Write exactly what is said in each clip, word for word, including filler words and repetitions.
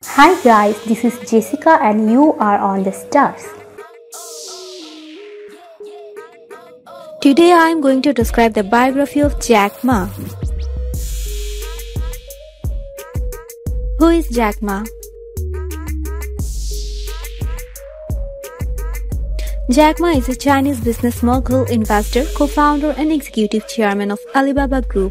Hi guys, this is Jessica and you are on the stars. Today I am going to describe the biography of Jack Ma. Who is Jack Ma? Jack Ma is a Chinese business mogul, investor, co-founder and executive chairman of Alibaba Group.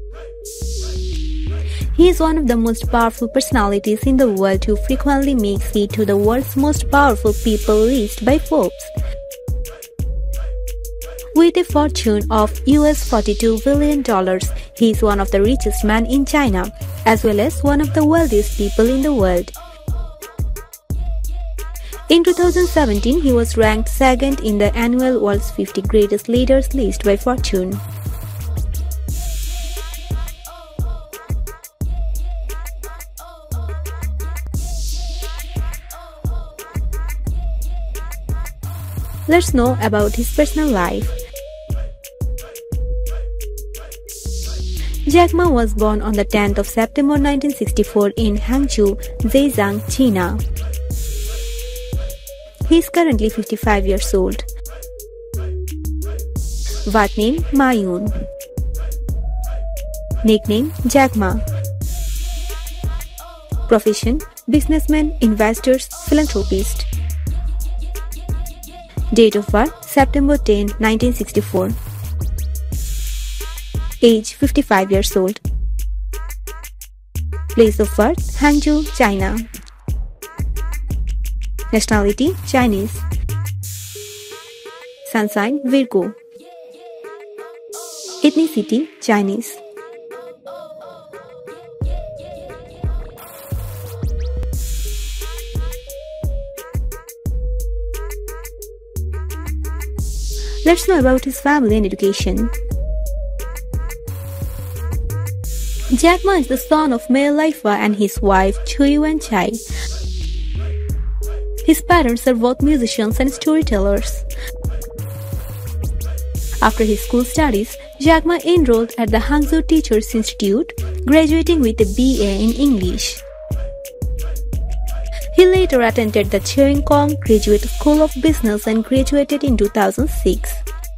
He is one of the most powerful personalities in the world who frequently makes it to the world's most powerful people list by Forbes. With a fortune of U S forty-two billion dollars, he is one of the richest men in China, as well as one of the wealthiest people in the world. In two thousand seventeen, he was ranked second in the annual World's fifty Greatest Leaders list by Fortune. Let's know about his personal life. Jack Ma was born on the tenth of September nineteen sixty-four in Hangzhou, Zhejiang, China. He is currently fifty-five years old. Birth name Ma Yun. Nickname Jack Ma. Profession businessman, investors, philanthropist. Date of birth September tenth, nineteen sixty-four. Age fifty-five years old. Place of birth Hangzhou, China. Nationality Chinese. Sun sign Virgo. Ethnicity Chinese. Let's know about his family and education. Jack Ma is the son of Mei Laifa and his wife Cui Wen-chai. His parents are both musicians and storytellers. After his school studies, Jack Ma enrolled at the Hangzhou Teachers Institute, graduating with a B A in English. He later attended the Cheung Kong Graduate School of Business and graduated in two thousand six.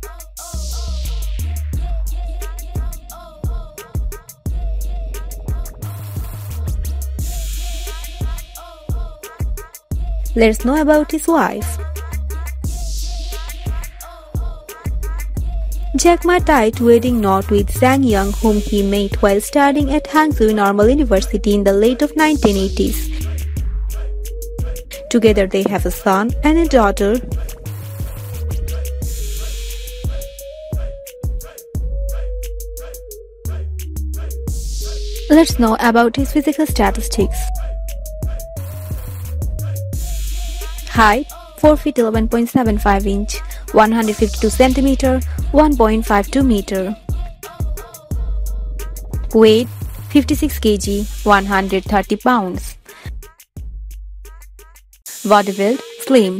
Let's know about his wife. Jack Ma tied wedding knot with Zhang Yang, whom he met while studying at Hangzhou Normal University in the late of nineteen eighties. Together they have a son and a daughter. Let's know about his physical statistics. Height four feet eleven point seven five inch, one hundred fifty-two centimeter, one point five two meter. Weight fifty-six kilograms, one hundred thirty pounds. Body build slim.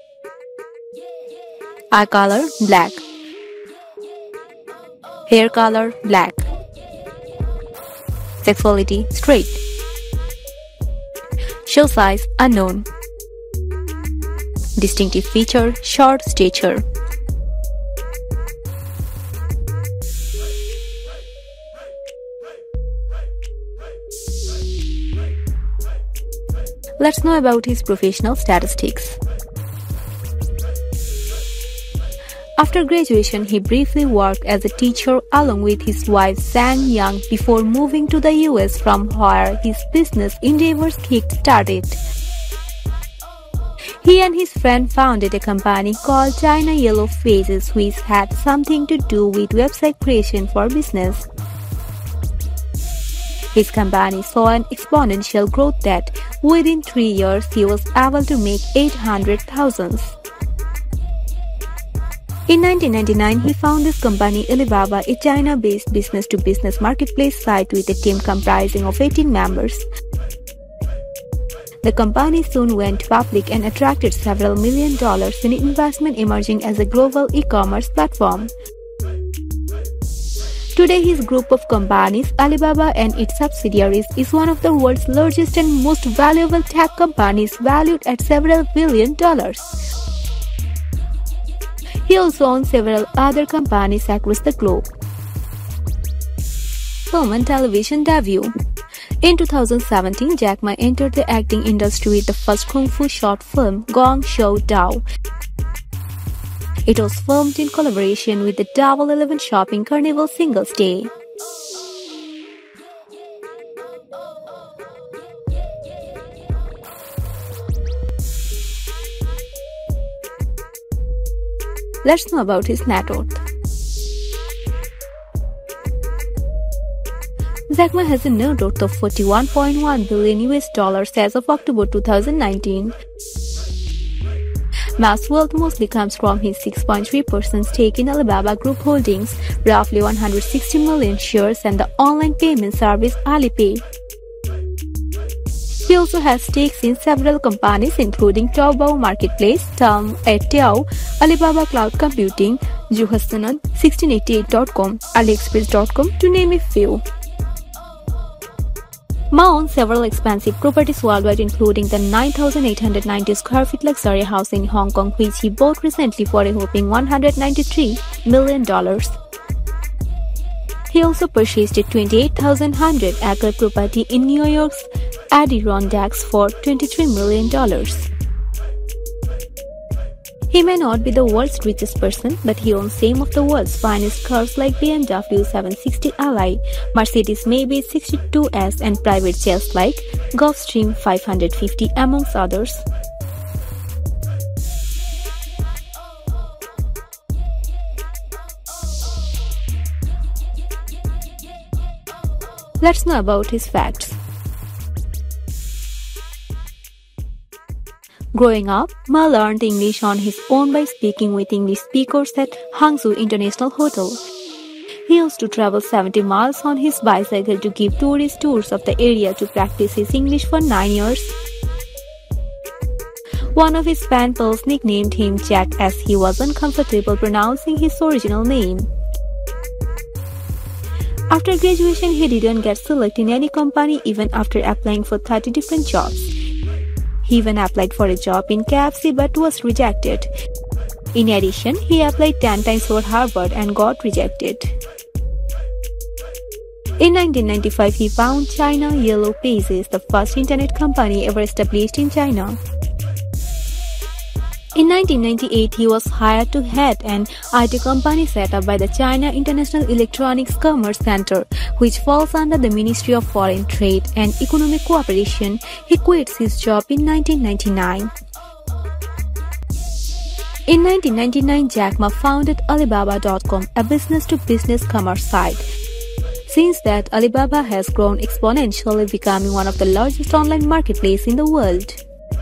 Eye color black. Hair color black. Sexuality straight. Shoe size unknown. Distinctive feature short stature. Let's know about his professional statistics. After graduation, he briefly worked as a teacher along with his wife Zhang Yang before moving to the U S, from where his business endeavors kick-started. He and his friend founded a company called China Yellow Faces, which had something to do with website creation for business. His company saw an exponential growth that, within three years, he was able to make eight hundred thousand. In nineteen ninety-nine, he founded his company Alibaba, a China-based business-to-business marketplace site with a team comprising of eighteen members. The company soon went public and attracted several million dollars in investment, emerging as a global e-commerce platform. Today, his group of companies, Alibaba and its subsidiaries, is one of the world's largest and most valuable tech companies, valued at several billion dollars. He also owns several other companies across the globe. Film and television debut. In two thousand seventeen, Jack Ma entered the acting industry with the first kung fu short film, Gong Xiu Dao. It was filmed in collaboration with the Double Eleven Shopping Carnival Singles Day. Let's know about his net worth. Jack Ma has a net worth of forty-one point one billion U S dollars as of October two thousand nineteen. Ma's wealth mostly comes from his six point three percent stake in Alibaba Group Holdings, roughly one hundred sixty million shares, and the online payment service Alipay. He also has stakes in several companies including Taobao Marketplace, Tm, Etao, Alibaba Cloud Computing, Juhasanan, sixteen eighty-eight dot com, AliExpress dot com, to name a few. Ma owns several expensive properties worldwide, including the nine thousand eight hundred ninety square feet luxury house in Hong Kong, which he bought recently for a whopping one hundred ninety-three million dollars. He also purchased a twenty-eight thousand one hundred acre property in New York's Adirondacks for twenty-three million dollars. He may not be the world's richest person, but he owns some of the world's finest cars like B M W seven sixty L I, Mercedes Maybach sixty-two S, and private jets like Gulfstream five hundred fifty, amongst others. Let's know about his facts. Growing up, Ma learned English on his own by speaking with English speakers at Hangzhou International Hotel. He used to travel seventy miles on his bicycle to give tourist tours of the area to practice his English for nine years. One of his pen pals nicknamed him Jack as he wasn't comfortable pronouncing his original name. After graduation, he didn't get selected in any company even after applying for thirty different jobs. He even applied for a job in K F C but was rejected. In addition, he applied ten times for Harvard and got rejected. In nineteen ninety-five, he founded China Yellow Pages, the first internet company ever established in China. In nineteen ninety-eight, he was hired to head an I T company set up by the China International Electronics Commerce Center, which falls under the Ministry of Foreign Trade and Economic Cooperation. He quits his job in nineteen ninety-nine. In nineteen ninety-nine, Jack Ma founded Alibaba dot com, a business-to-business commerce site. Since that, Alibaba has grown exponentially, becoming one of the largest online marketplaces in the world.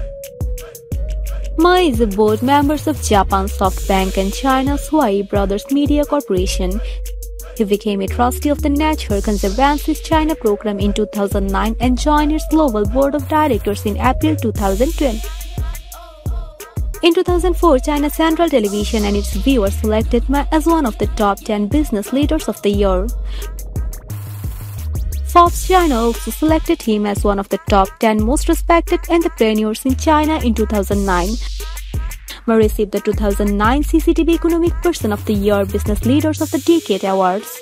Ma is a board member of Japan SoftBank and China's Huai Brothers Media Corporation. He became a trustee of the Nature Conservancy's China program in two thousand nine and joined its global board of directors in April two thousand ten. In two thousand four, China Central Television and its viewers selected Ma as one of the top ten business leaders of the year. Forbes China also selected him as one of the top ten most respected entrepreneurs in China in two thousand nine. Ma received the two thousand nine C C T V Economic Person of the Year Business Leaders of the Decade Awards.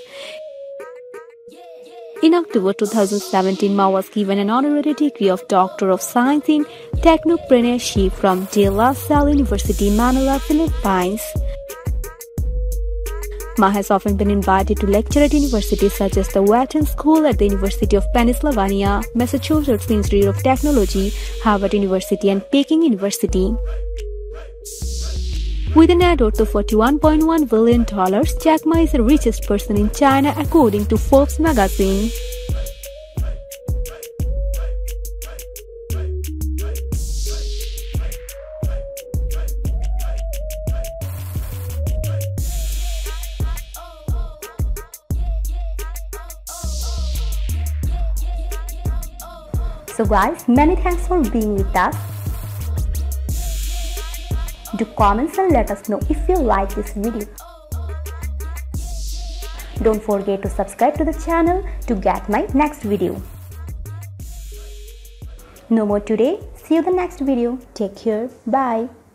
In October two thousand seventeen, Ma was given an honorary degree of Doctor of Science in Technopreneurship from De La Salle University, Manila, Philippines. Ma has often been invited to lecture at universities such as the Wharton School at the University of Pennsylvania, Massachusetts Institute of Technology, Harvard University, and Peking University. With a net worth of forty-one point one billion dollars, Jack Ma is the richest person in China according to Forbes magazine. So guys, many thanks for being with us. Do comments and let us know if you like this video. Don't forget to subscribe to the channel to get my next video. No more today. See you in the next video. Take care. Bye.